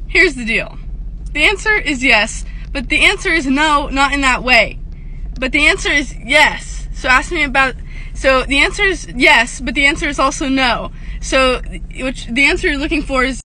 Here's the deal. The answer is yes, but the answer is no, not in that way. But the answer is yes. So ask me about, so the answer is yes, but the answer is also no. So, the answer you're looking for is